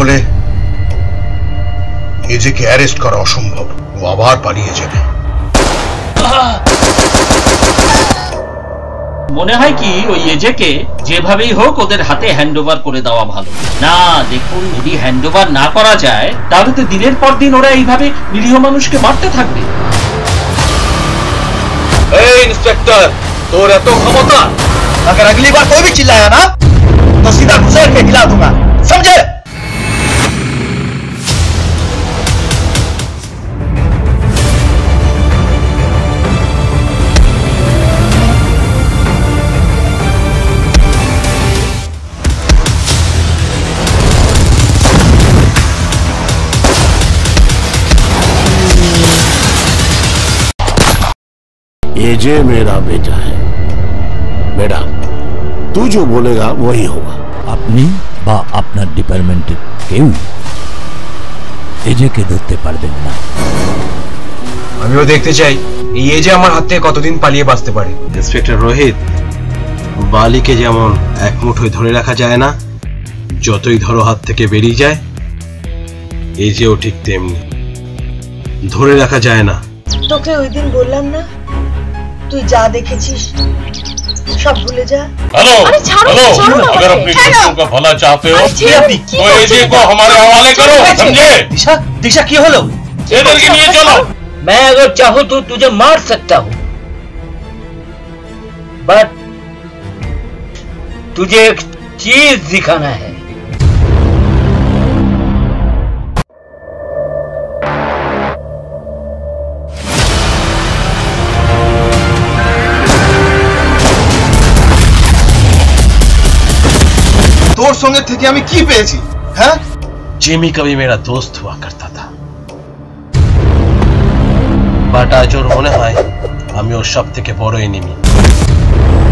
হলে এজেকে অ্যারেস্ট করা অসম্ভব। ও আবার পালিয়ে যাবে। মনে হয় কি ওই এজেকে যেভাবেই হোক ওদের হাতে হ্যান্ডওভার করে দেওয়া ভালো। না দেখুন, যদি হ্যান্ডওভার না করা যায় তাহলে তো দিনের পর দিন ওরা এইভাবে নিরীহ মানুষকে মারতে থাকবে। এই इंस्पेक्टर, তোর এত ক্ষমতা? अगर अगली बार कोई भी चिल्लाया ना तो सीधा घुसेड़ के हिला दूंगा, समझे? ये जे मेरा बेटा है। बेटा, तू जो बोलेगा वही होगा। আপনি বা আপনার ডিপার্টমেন্টের কেউ এজেকে ধরতে পারবেন না। আমিও দেখতে চাই এই এজে আমার হাত থেকে কতদিন পালিয়ে বাঁচতে পারে। ইন্সপেক্টর রোহিত, বালিকে যেমন এক মুঠোয় ধরে রাখা যায় না, যতই ধরো হাত থেকে বেরিয়ে যায়, এজেও ঠিক তেমনি ধরে রাখা যায় না। তোকে ওই দিন বললাম না, তুই যা দেখেছিস सब भूले जा। हेलो हेलो, अगर अपने बच्चों का भला चाहते हो तो एजे को हमारे हवाले करो, समझे? दिशा, दिशा क्या हलो? इधर के लिए चलो। मैं अगर चाहूँ तो तुझे मार सकता हूँ, बट तुझे एक चीज दिखाना है। তোর সঙ্গে থেকে আমি কি পেয়েছি? হ্যাঁ, जिमी कभी मेरा दोस्त हुआ करता था, बट आज ওর মনে হয় আমি ওর সব থেকে বড় এনিমি।